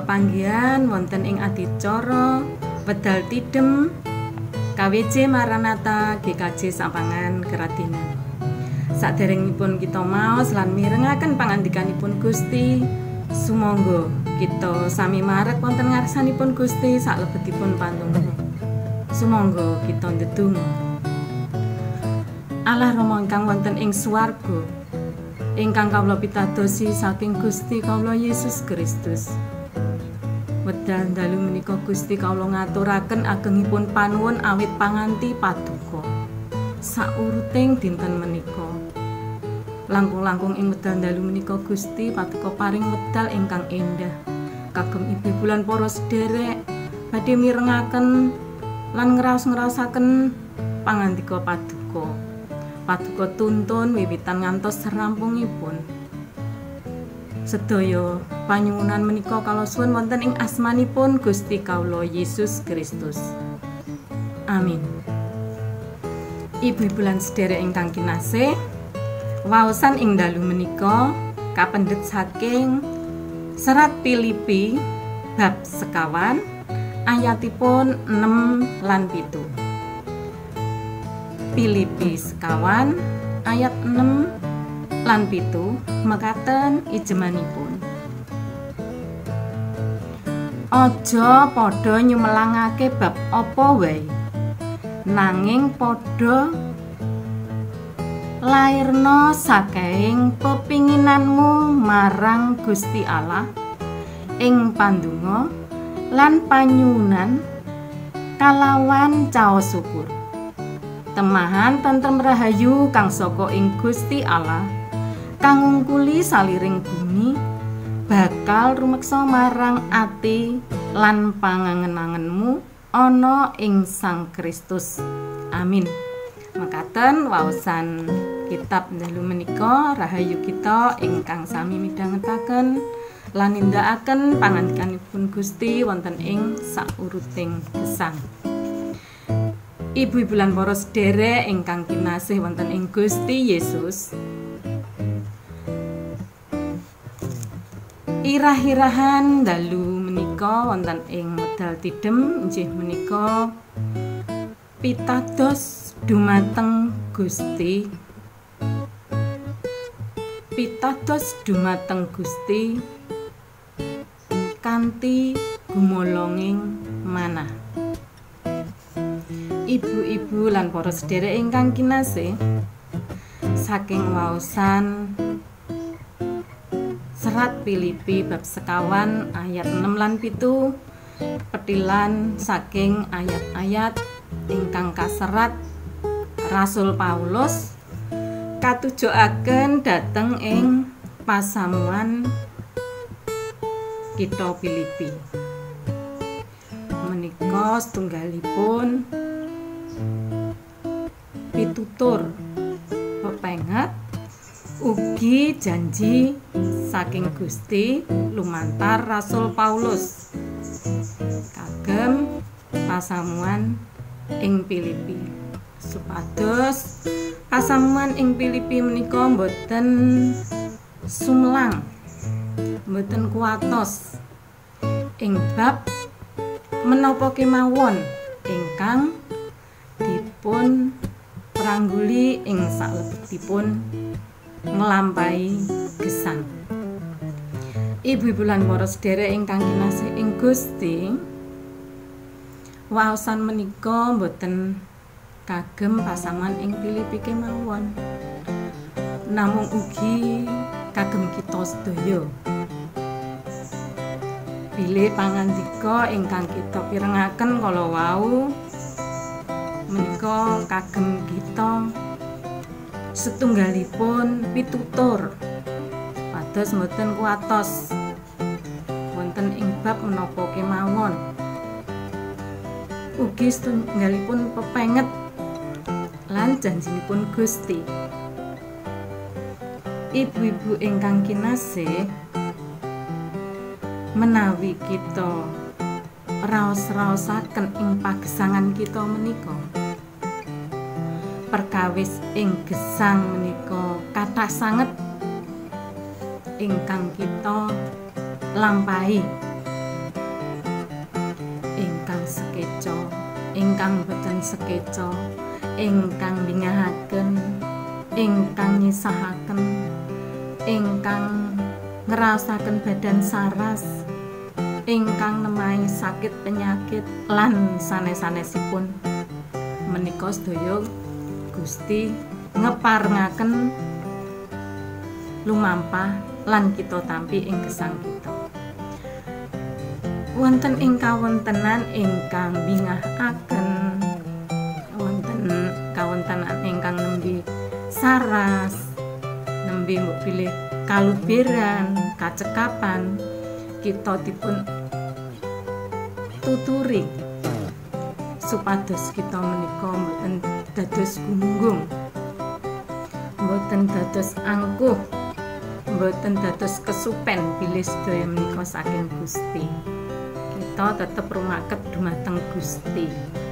pepanggihan wonten ing adicara wedal tidem KWJ Maranatha GKJ Sampangan Keradinan. Saderengipun kita maos lan mirengaken pangandikanipun Gusti, sumangga kita sami marek wonten ngarsanipun Gusti salebetipun pantunggal. Sumangga kita ndedonga. Allah Rama ingkang wonten ing swarga, ingkang kawula pitadosi saking Gusti kawula Yesus Kristus. Wedal dalu menika Gusti kawula ngaturaken agengipun panuwun awit panganti paduka sauruting dinten menika. Langkung-langkung ing wedal dalu menika Gusti paduka paring wedal ingkang endah kagem ibu bulan para sederek badhe mirengaken lan ngraos-ngraosaken pangandika paduka. Paduka tuntun wiwitan ngantos serampungipun. Sedaya panyuwunan menika kala suwun wonten ing asmanipun Gusti kawula Yesus Kristus. Amin. Ibu-ibu lan sedherek ingkang kinasih, waosan ing dalu menika kapendhet saking Serat Filipi bab sekawan ayatipun 6 lan 7. Filipi sekawan ayat 6 lan 7 mekaten ijemanipun. Aja padha nyumelangake bab apa wae, nanging padha lairna saking pepinginanmu marang Gusti Allah ing pandonga lan panyuwunan kalawan caos syukur. Temahan tentrem rahayu kang saka ing Gusti Allah kang ngungkuli saliring bumi bakal rumeksa marang ati lan pangangen-angenmu ana ing Sang Kristus. Amin. Mekaten waosan kitab dalu menika rahayu kita ingkang sami midhangetaken lan nindakaken pangandikanipun Gusti wonten ing sauruting gesang. Ibu-ibu lan para sedherek ingkang kinasih wonten ing Gusti Yesus. Irah-irahan dalu menika wonten ing wedal tidem inggih menika pitados dumateng Gusti. Pitados dumateng Gusti kanthi gumolonging manah. Ibu-ibu lan para sedherek ingkang kinasih, saking waosan Serat Filipi bab sekawan ayat 6 lan 7 petilan saking ayat-ayat ingkang kaserat Rasul Paulus katujukaken dhateng ing pasamuan kitha Filipi. Menika setunggalipun pitutur pepenget ugi janji saking Gusti lumantar Rasul Paulus kagem pasamuan ing Filipi, supados pasamuan ing Filipi menika boten sumlang, boten kuatos ing bab menapa kemawon ingkang dipun prangguli ing salebetipun nglampahi gesang. Ibu-ibu lan para sedherek ingkang kinasih ing Gusti, waosan menika boten kagem pasaman ing Filipi kemawon, namung ugi kagem kita sedaya. Bilih pangandika ingkang kita pirengaken kala wau menika kagem kita setunggalipun pitutur pados mboten kuatos wonten ing bab menapa kemawon, ugi setunggalipun pepenget lan janjinipun Gusti. Ibu-ibu ingkang kinasih, menawi kita raos-raosaken ing pagesangan kita menika, perkawis ing gesang menika kathah sanget ingkang kita lampahi ingkang sekeca, ingkang boten sekeca, ingkang bingahaken, ingkang nyisahaken, ingkang ngraosaken badan saras, ingkang nemahi sakit penyakit lan sanes-sanesipun. Menika sedaya Gusti ngeparengaken lumampah lan kita tampi ing gesang kita. Wonten ing kawontenan ingkang bingahaken, wonten kawontenan ingkang nembe saras, nembe mbok pilih kaluberan, kacekapan, kita dipun tuturi supados kita menika mboten dados gunggung, mboten dados angkuh, mboten dados kesupen bilih sedaya menika saking Gusti. Kita tetep rumaket dumateng Gusti.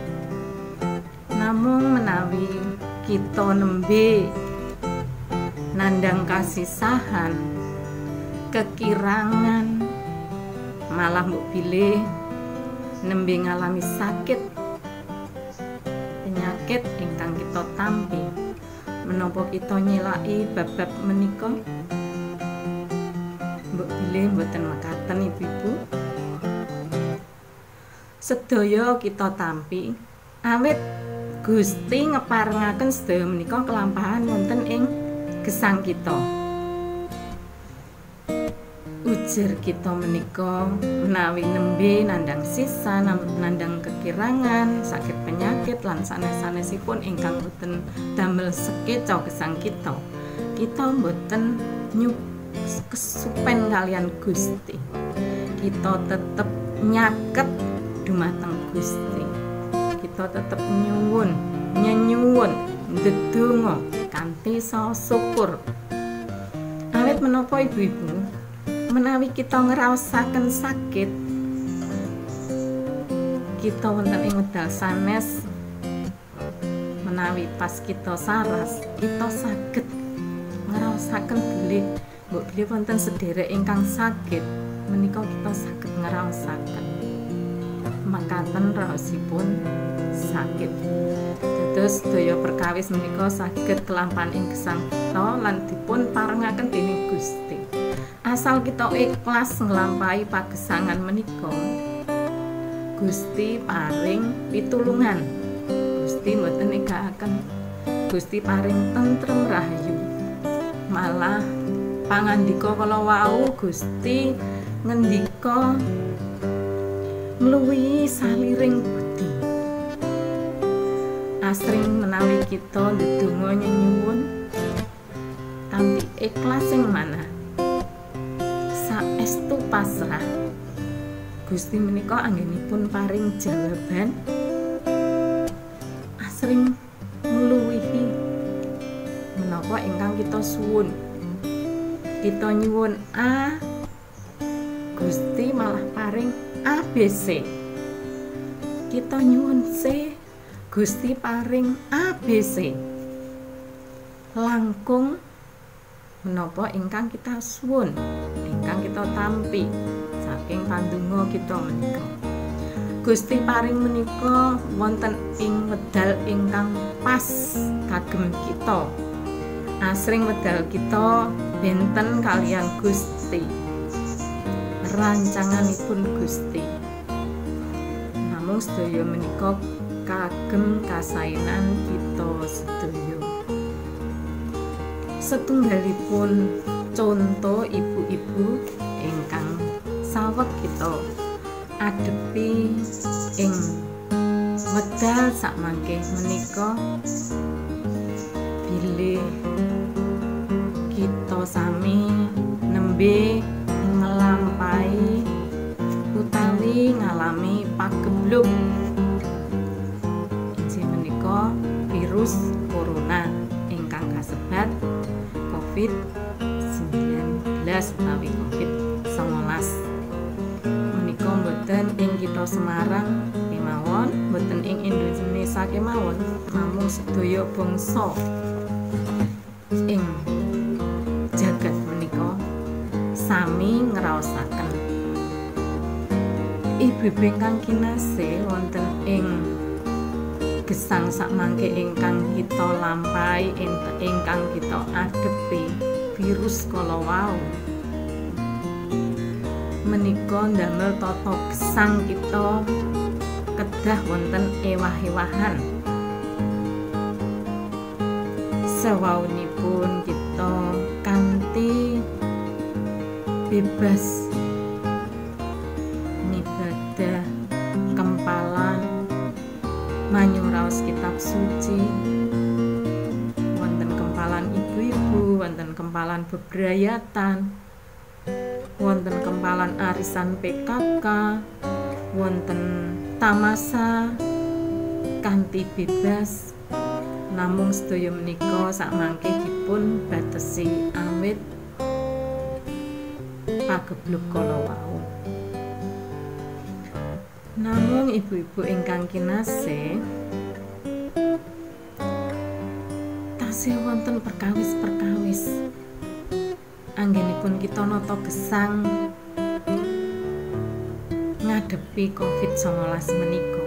Namung menawi kita nembe nandang kasisahan, kekirangan, malah mbok bilih nembe ngalami sakit penyakit ingkang kita tampi, menapa kita nyelaki bab-bab menika? Mbok bilih mboten mekaten ibu-ibu. Sedaya kita tampi awit Gusti ngeparengaken sedaya menika kelampahan wonten ing gesang kita. Ujar kita menika menawi nembe nandang sisa, nandang kekirangan, sakit penyakit lan sanes-sanesipun ingkang boten damel sekeca gesang kita, kita boten kesupen kalian Gusti. Kita tetep nyaket dumateng Gusti. Kita tetep nyuwun, nyenyuwun, ndedonga kanthi saos syukur. Awit menapa ibu-ibu, menawi kita ngraosaken sakit, kita wonten ing wedal sanes, menawi pas kita saras, kita saged ngraosaken bilih mbok bilih wonten sedherek ingkang sakit, menika kita saged ngraosaken makaten raosipun sakit. Dados daya perkawis menika saged kelampahan ing gesang kita lan dipun parengaken dening Gusti. Asal kita ikhlas nglampahi pagesangan menika, Gusti paring pitulungan. Gusti mboten negahaken, Gusti paring tentrem rahayu. Malah pangandika kala wau Gusti ngendika ngluwihi saliring budi. Asring menawi kita ndedonga nyuwun kanthi ikhlas sing manah, saestu pasrah, Gusti menika anggenipun paring jawaban asring ngluwihi menapa ingkang kita suwun. Kita nyuwun A, Gusti malah paring ABC. Kita nyuwun C, Gusti paring ABC. Langkung menapa ingkang kita suwun, ingkang kita tampi saking pandonga kita menika. Gusti paring menika wonten ing wedal ingkang pas kagem kita. Asring wedal kita benten kaliyan Gusti, rancanganipun Gusti. Namung sedaya menika kagem kasainan kita sedaya. Setunggalipun contoh ibu-ibu ingkang saweg kita adepi ing wedal sakmangke menika, bilih kita sami nembe ngelampahi utawi ngalami pageblug inggih menika virus corona ingkang kasebat COVID-19 utawi COVID-19. Menika mboten ing kita Semarang kemawon, mboten ing Indonesia kemawon, namung sedaya bangsa ing jagat menika sami ngraosaken Ibu-ibu ingkang kinasih wonten ing gesang sakmangke ingkang kita lampahi ingkang kita adepi virus kala wau menika ndamel tata gesang kita kedah wonten ewah-ewahan. Sewaunipun kita kanthi bebas ngibadah kempalan manyuraos kitab suci, wonten kempalan ibu-ibu, wonten kempalan bebrayatan, wonten kempalan arisan PKK, wonten tamasa kanthi bebas. Namung sedaya menika sakmangke dipun batesi awit pageblug kala wau. Namung ibu-ibu ingkang kinasih, tasih wonten perkawis-perkawis anggenipun kita nata gesang ngadepi COVID-19 menika.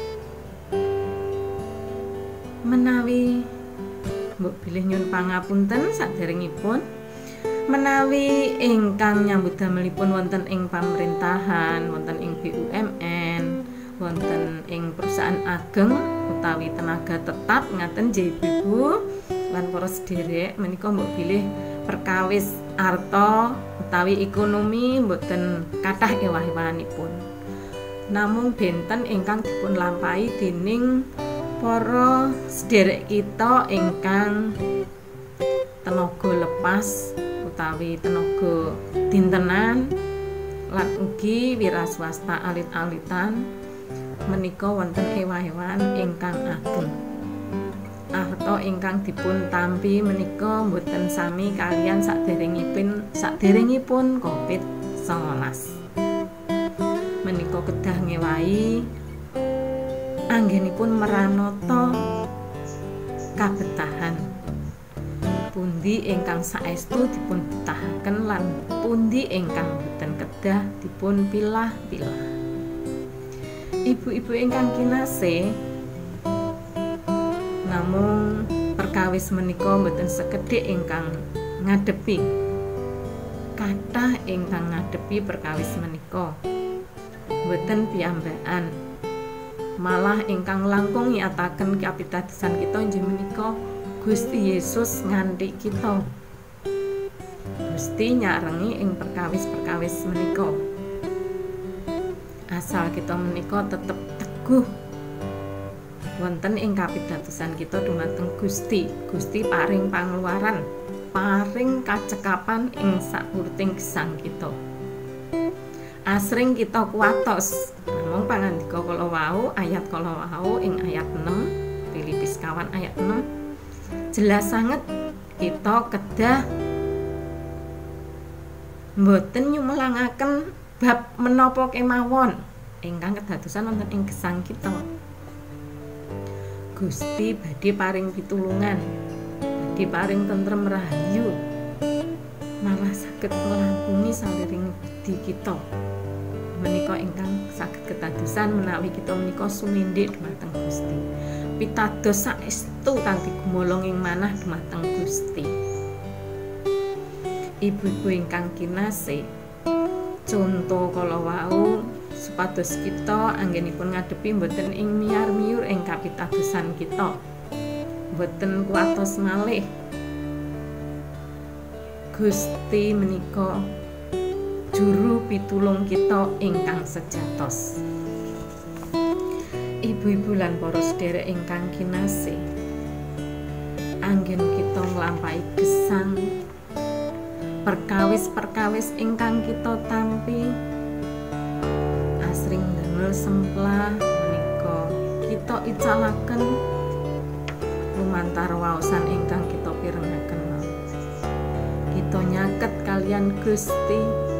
Menawi mbok bilih nyuwun pangapunten saderengipun, menawi ingkang nyambut damelipun wonten ing pamerintahan, wonten ing BUMN, wonten ing perusahaan ageng utawi tenaga tetap ngaten nggih ibu lan para sederek, menika mbok bilih perkawis arta utawi ekonomi mboten kathah ewah-ewahanipun. Namung benten ingkang dipun lampahi dening para sederek kita ingkang tenaga lepas utawi tenaga dintenan lan ugi wira swasta alit-alitan menika wonten ewah-ewahan ingkang ageng. Arta ingkang dipun tampi menika mboten sami kalian saderengipun COVID-19. Menika kedah ngewahi anggenipun meranata kabetahan, pundi ingkang saestu dipun betahaken lan pundi ingkang boten kedah dipun pilah-pilah. Ibu-ibu ingkang kinasih, namung perkawis menika boten sekedhik ingkang ngadepi, kathah ingkang ngadepi perkawis menika boten piyambakan, malah ingkang langkung nyataken kapitadosan kita inggih menika Gusti Yesus nganti kita. Gusti nyarengi ing perkawis-perkawis menika. Asal kita menika tetep teguh wonten ing kapitadosan kita dumateng Gusti. Gusti paring pangeluaran, paring kacekapan ing sakurting gesang kita. Asring kita kuwatos namung pangandika kala wau, ayat kala wau ing ayat 6, Filipis kawan ayat 6 jelas sanget kita kedah mboten nyumelangaken bab menapa kemawon ingkang kedadosan wonten ing gesang kita. Gusti badhe paring pitulungan, badhe paring tentrem rahayu, malah saged nglampuni saliring di kita. Menika ingkang saged kedadosan menawi kita menika sumindhik dhumateng Gusti. Pitados saestu kanthi gumolong ing manah dhumateng Gusti. Ibu-ibu ingkang kinasih, conto kala wau supados kita anggenipun ngadepi mboten ing miyar-miyur ing kapitadosan kita. Mboten kuatos malih. Gusti menika juru pitulung kita ingkang sejatos. Ibu-ibu lan para sedherek ingkang kinasih, anggen kita nglampahi gesang perkawis-perkawis ingkang kita tampi asring damel semplah menika kita icalaken lumantar waosan ingkang kita pirengaken. Kita nyaket kalian Gusti,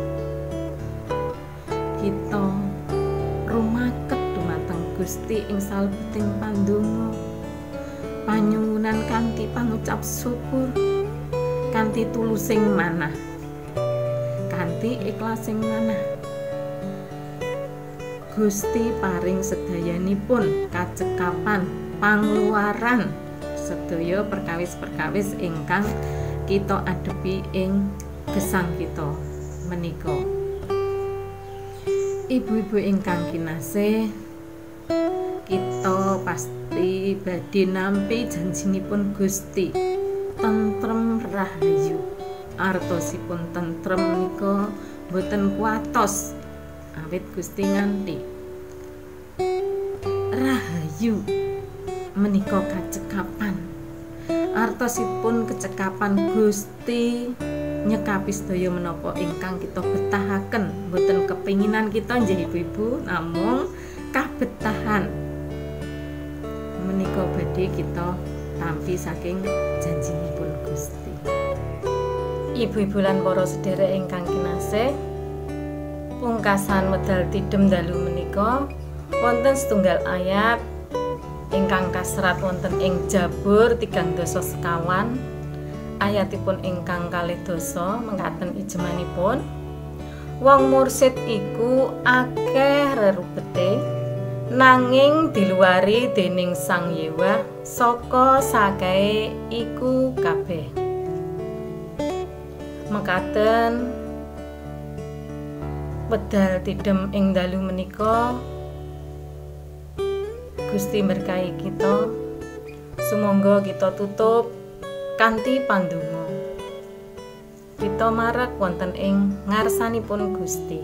kita rumaket dumateng Gusti ing salebeting pandonga, panyuwunan kanthi pangucap syukur, kanthi tulusing manah, kanthi ikhlasing manah. Gusti paring sedayanipun kacekapan pangluaran sedaya perkawis-perkawis ingkang kita adepi ing gesang kita menika. Ibu-ibu ingkang kinasih, kita pasti badhe nampi janjinipun Gusti tentrem rahayu. Artosipun tentrem menika boten kuatos awit Gusti nganti rahayu menika kacekapan. Artosipun kecekapan Gusti nyekapi sedaya menapa ingkang kita betahaken. Boten kepinginan kita nggih ibu-ibu, namung kabetahan menika badhe kita tampi saking janjinipun Gusti. Ibu-ibu lan para sedherek ingkang kinasih, pungkasan medal tidem dalu menika wonten setunggal ayat ingkang kaserat wonten ing Jabur 3:12 ayatipun ingkang 2 mengkaten ijemanipun. Wong mursid iku akeh rerubete nanging diluari dening Sang Yewah saka sakae iku kabeh. Mekaten wedal tidem ing dalu menika Gusti berkahi kita. Sumangga kita tutup kanthi pandonga. Kita marek wonten ing ngarsanipun Gusti.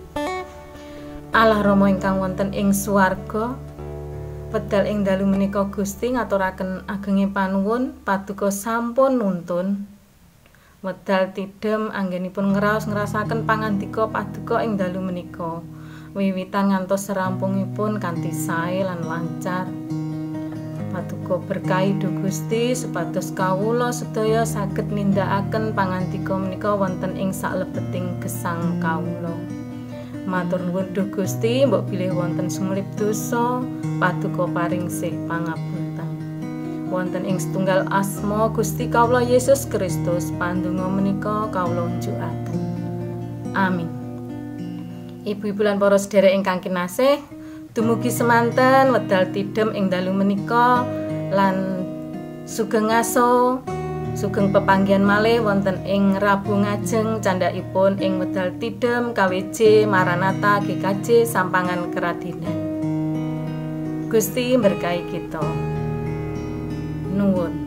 Allah Rama ingkang wonten ing swarga, wedal ing dalu menika Gusti ngaturaken agenge panuwun paduka sampun nuntun. Wedal tidem anggenipun ngraos-ngrasaken pangandika paduka ing dalu menika wiwitan ngantos serampungipun kanthi sae lan lancar. Paduka berkahi Duh Gusti supados kawula sedaya saged nindakaken pangandika menika wonten ing saklebeting gesang kawula. Matur nuwun Duh Gusti, mbok bilih wonten sumlip dosa, paduka paring sih pangapunten. Wonten ing setunggal asma Gusti kawula Yesus Kristus pandonga menika kawula unjukaken. Amin. Ibu-ibu lan para sedherek ingkang kinasih, dumugi semanten wedal tidem ing dalu menika lan sugeng ngaso sugeng pepanggihan malih wonten ing Rabu ngajeng candhakipun ing wedal tidem KWJ Maranatha GKJ Sampangan Keradinan. Gusti berkahi kita. Nuwun.